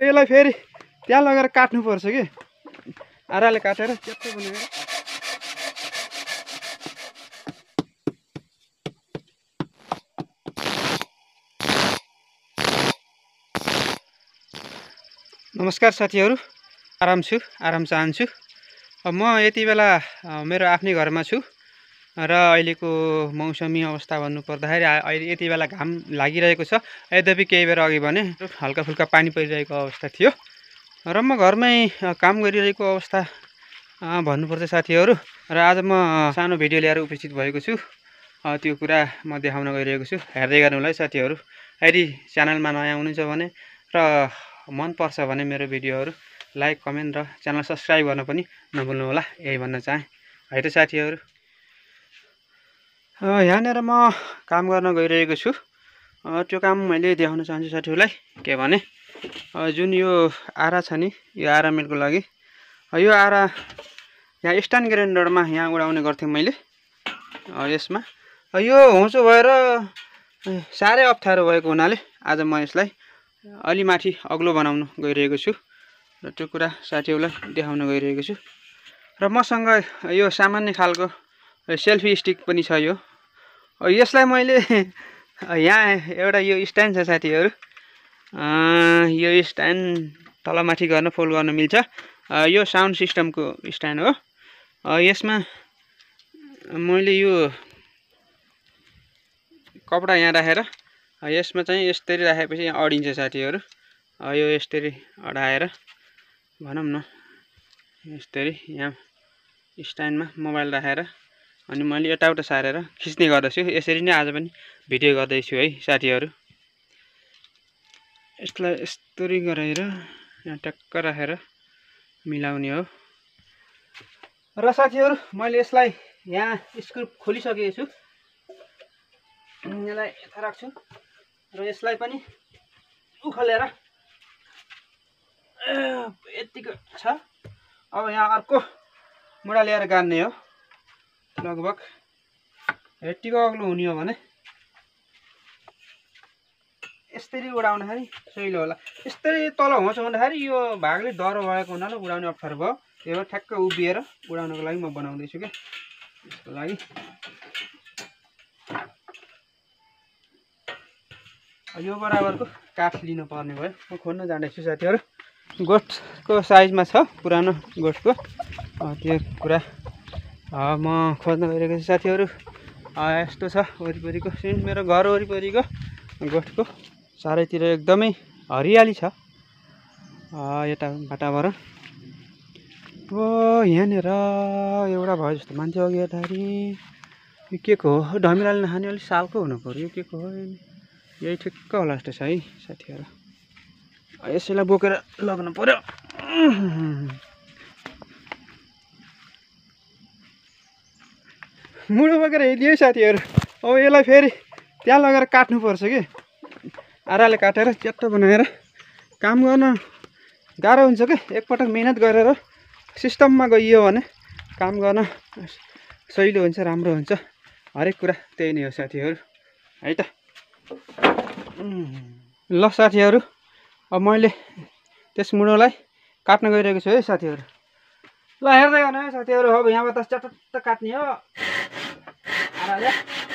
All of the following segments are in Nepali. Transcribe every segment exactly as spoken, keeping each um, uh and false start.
यसलाई फेरि त्यहाँ लगेर काट्नुपर्छ कि आराले काटेर च्याप्टो बनाएर नमस्कार साथीहरू, आराम छु आराम चाहन्छु। म यति बेला मेरो आफ्नै घरमा छु र अहिलेको मौसमी अवस्था भन्नुपर्दाखेरि अहिले यति बेला घाम लागिरहेको छ। यद्यपि केही बेर अघि भने हल्का फुल्का पानी परिरहेको अवस्था थियो र म घरमै काम गरिरहेको अवस्था भन्नुपर्छ साथीहरू। र आज म सानो भिडियो लिएर उपस्थित भएको छु, त्यो कुरा म देखाउन गइरहेको छु। हेर्दै गर्नु होला है साथीहरू। यदि च्यानलमा नयाँ हुनुहुन्छ भने र मन पर्छ भने मेरो भिडियोहरू लाइक कमेन्ट र च्यानल सब्सक्राइब गर्न पनि नभुल्नु होला, यही भन्न चाहेँ है त साथीहरू। यहाँनिर म काम गर्न गइरहेको छु। त्यो काम मैले देखाउन चाहन्छु साथीहरूलाई। के भने जुन यो आरा छ नि, यो आरा मिलको लागि यो आरा यहाँ स्ट्यान्ड ग्राइन्डरमा यहाँ उडाउने गर्थेँ मैले। यसमा यो होचो भएर साह्रै अप्ठ्यारो भएको हुनाले आज म यसलाई अलि माथि अग्लो बनाउन गइरहेको छु र त्यो कुरा साथीहरूलाई देखाउन गइरहेको छु। र मसँग यो सामान्य खालको सेल्फी स्टिक पनि छ। यो यसलाई मैले यहाँ एउटा यो स्ट्यान्ड छ साथीहरू, यो स्ट्यान्ड तलमाथि गर्न फोल्ड गर्न मिल्छ। यो साउन्ड सिस्टमको स्ट्यान्ड हो। यसमा मैले यो कपडा यहाँ राखेर यसमा चाहिँ यसरी राखेपछि यहाँ अडिन्छ साथीहरू। यो यसरी अडाएर भनौँ न यसरी यहाँ स्ट्यान्डमा मोबाइल राखेर अनि मैले यताउता सारेर खिच्ने गर्दछु। यसरी नै आज पनि भिडियो गर्दैछु है साथीहरू। यसलाई यस्तरी गरेर यहाँ ट्याक्क राखेर मिलाउने हो। र साथीहरू मैले यसलाई यहाँ स्क्रु खोलिसकेको छु। यसलाई यता राख्छु र यसलाई पनि उखलेर यतिको छ। अब यहाँ अर्को मुढा ल्याएर गाड्ने हो। लगभग यतिको अग्लो हुने हो भने यसरी उडाउँदाखेरि सहिलो होला। यसरी तल होस् भन्दाखेरि यो भागले डह्रो भएको हुनाले उडाउने अप्ठ्यारो भयो। त्यही भएर ठ्याक्क उभिएर उडाउनको लागि म बनाउँदैछु क्या। यसको लागि यो बराबरको काठ लिनु पर्ने भयो। म खोज्न जाँदैछु साथीहरू। गोठको साइजमा छ पुरानो गोठको, त्यो कुरा म खोज्न गइरहेको छु साथीहरू। यस्तो छ वरिपरिको सिन, मेरो घर वरिपरिको गोठको चारैतिर एकदमै हरियाली छ यता वातावरण। ओ यहाँनिर एउटा भयो जस्तो मान्छे अघि हेर्दाखेरि यो के को हो? ढमिराले नखाने अलिक सालको हुनु पऱ्यो। के को हो? यही ठिक्क होला जस्तो छ है साथीहरू। यसैलाई बोकेर लग्नु पर्यो। मुढो बोकेर हिँड्यो है साथीहरू। अब यसलाई फेरि त्यहाँ लगेर काट्नुपर्छ कि आराले काटेर च्याप्टो बनाएर काम गर्न गाह्रो हुन्छ कि। एकपटक मिहिनेत गरेर सिस्टममा गइयो भने काम गर्न सहिलो हुन्छ, राम्रो हुन्छ। हरेक कुरा त्यही नै हो साथीहरू है त। ल साथीहरू, अब मैले त्यस मुढोलाई काट्न गइरहेको छु है साथीहरू। ल हेर्दै गर्नु है साथीहरू। अब यहाँबाट चटक्क काट्ने हो आराले।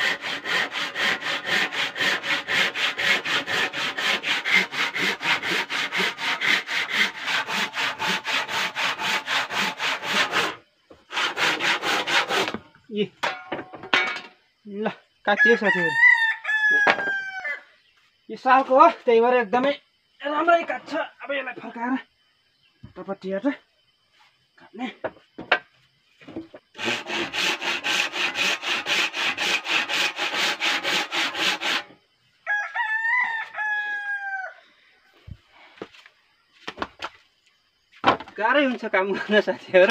ल काटियो साथीहरू। यो सालको हो, त्यही भएर एकदमै राम्रै काट्छ। अब यसलाई फर्काएर उतापट्टि हेरेर काट्ने। गाह्रै हुन्छ काम गर्न साथीहरू।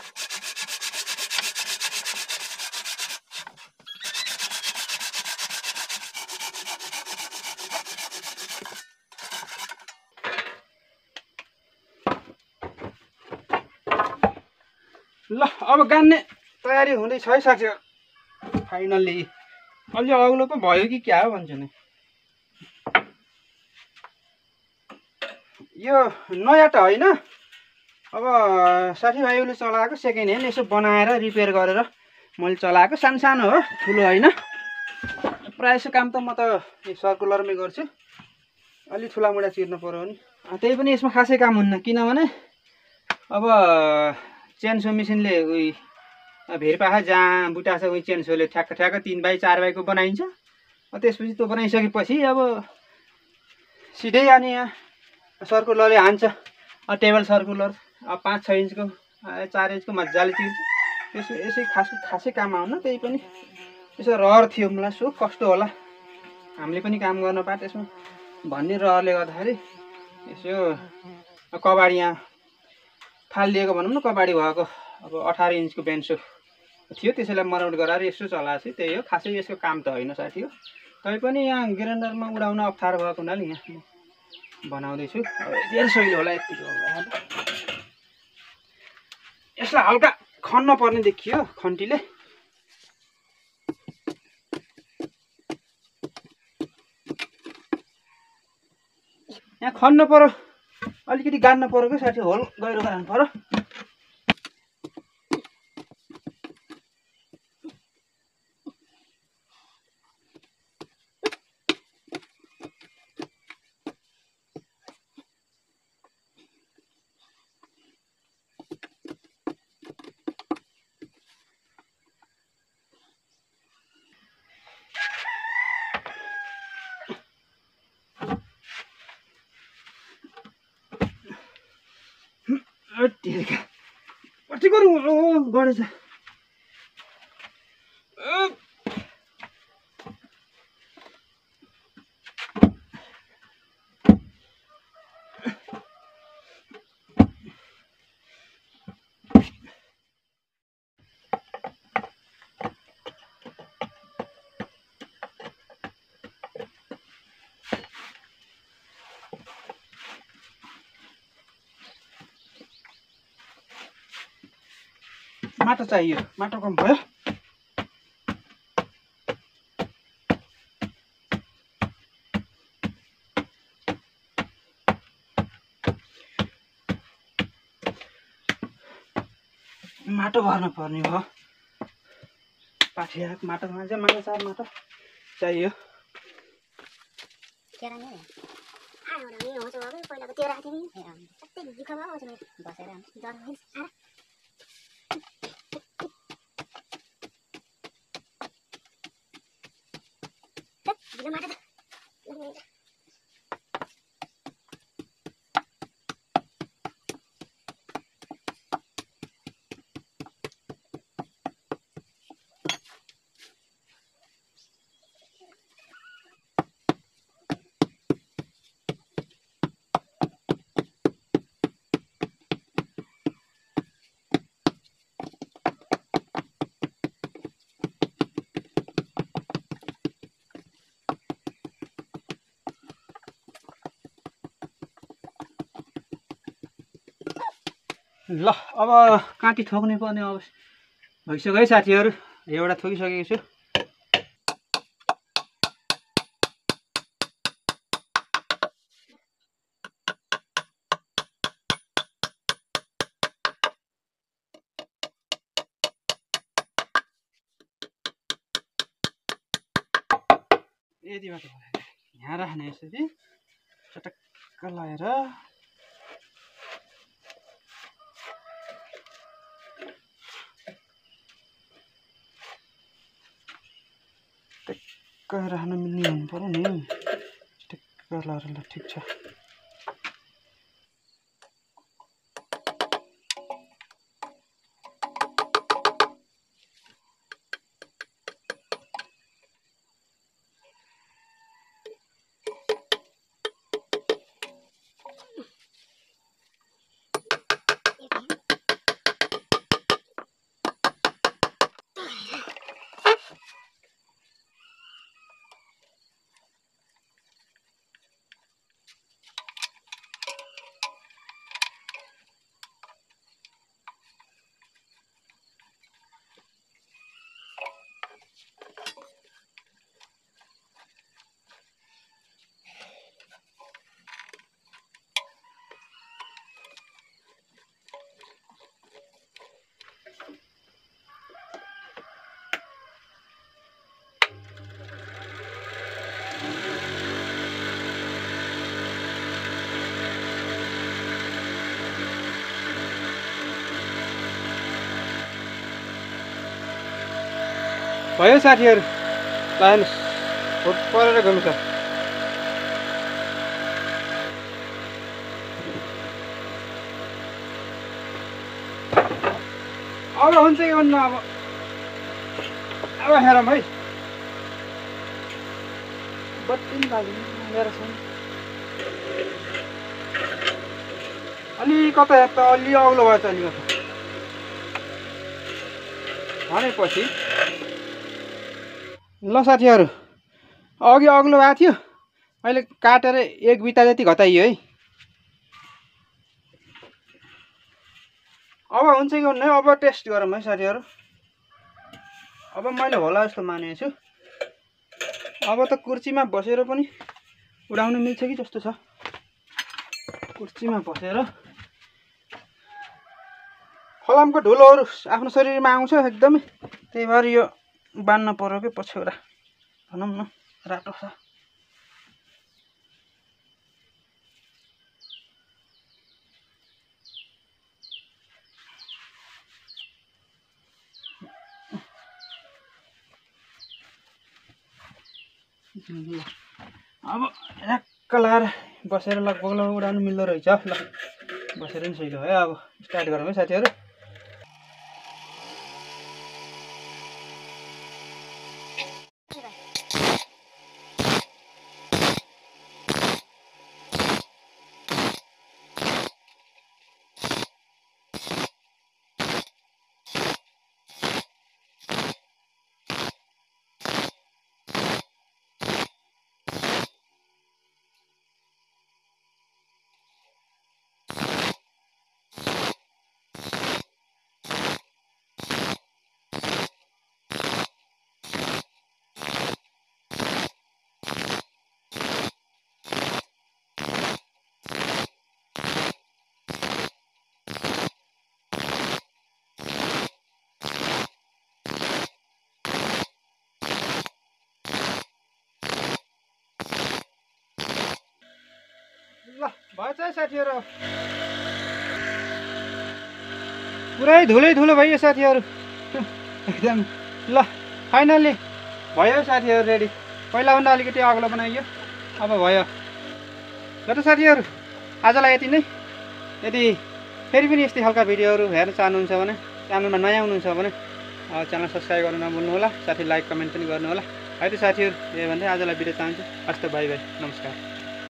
ल अब गाड्ने तयारी हुँदैछ है साथीहरू। फाइनल्ली अलि अग्लो पो भयो कि क्या हो भन्छु नि। यो नयाँ त होइन, अब साथीभाइहरूले चलाएको सेकेन्ड ह्यान्ड यसो बनाएर रिपेयर गरेर मैले चलाएको, सानसानो हो, ठुलो होइन। प्रायः जसो काम त म त सर्कुलरमै गर्छु, अलि ठुलामुढा चिर्नु पऱ्यो भने। त्यही पनि यसमा खासै काम हुन्न, किनभने अब चेन्सो मेसिनले उही भेरपाखा जहाँ बुटा छ उही चेन्सोले ठ्याक्क ठ्याक्क तिन बाई चार बाईको बनाइन्छ। त्यसपछि त्यो बनाइसकेपछि अब सिधै अनि यहाँ सर्कुलरले हान्छ, टेबल सर्कुलर अब पाँच छ इन्चको चार इन्चको मजाले चिर्छ। त्यसो यसै खास खासै काम आउन, त्यही पनि यसो रहर थियो, मलाई सो कस्तो होला हामीले पनि काम गर्न पाए त्यसमा भन्ने रहरले गर्दाखेरि यसो कबाडी यहाँ फालिदिएको भनौँ न, कबाडी भएको अब अठार इन्चको बेन्चो थियो, त्यसैलाई मरामत गराएर यसो चलाएको छु, त्यही हो। खासै यसको काम त होइन साथी हो, तैपनि यहाँ ग्राइन्डरमा उडाउन अप्ठ्यारो भएको हुनाले यहाँ बनाउँदैछु। धेरै सहिलो होला यतिको। यसलाई हल्का खन्न पर्ने देखियो खन्टीले। यहाँ खन्न पर्यो, अलिकति गाड्न पर्यो कि साथी, होल गहिरो गराउनु पर्यो। कति गरौँ गढेछ। माटो चाहियो, माटो कम भयो। माटो भर्न पर्ने भयो, पाठिया माटो मान्छे माटो चार माटो चाहियो। ल अब काँटी ठोक्ने पर्ने अवस्था भइसक्यो है साथीहरू, एउटा ठोकिसकेको छु। यतिबाट यहाँ राख्ने यसरी चटक्क लगाएर टक्क राख्न मिल्ने हुनु पर्यो नि, टक्क लगाएर। ल ठिक छ। भयो साथीहरू, ल हेर्नुहोस् भोट परेर गएको छ। अब हुन्छ कि भन्नु अब अब हेरौँ है। बत्ती पनि लागेर छ अलि कता त अलि अग्लो भयो त अलि कता भनेपछि। ल साथीहरू, अघि अग्लो भएको थियो, अहिले काटेर एक बिता जति घटाइयो है। अब हुन्छ कि भन्नु है, अब टेस्ट गरौँ है साथीहरू। अब मैले होला जस्तो मानेको छु। अब त कुर्सीमा बसेर पनि उडाउन मिल्छ कि जस्तो छ। कुर्सीमा बसेर फलामको धुलोहरू आफ्नो शरीरमा आउँछ एकदमै, त्यही भएर यो बान्नु पर्यो कि पछ्यौरा भनौँ न, रातो छ। अब ह्याक्क लाएर बसेर लगभग लगभग उडाउनु मिल्दो रहेछ। ल बसेर नि सही हो है। अब स्टार्ट गरौँ है साथीहरू। ल भएछ है साथीहरू, पुरै धुलै धुलो भयो साथीहरू एकदम। ल फाइनल्ली भयो साथीहरू रेडी। पहिलाभन्दा अलिकति अग्लो बनाइयो, अब भयो। ल त साथीहरू, आजलाई यति नै। यदि फेरि पनि यस्तै खालका भिडियोहरू हेर्न चाहनुहुन्छ भने, च्यानलमा नयाँ हुनुहुन्छ भने च्यानल सब्सक्राइब गर्न नभुल्नु होला। साथी लाइक कमेन्ट पनि गर्नु होला है त साथीहरू। यही भन्दै आजलाई बिदा चाहन्छु। हस्त बाई बाई, नमस्कार।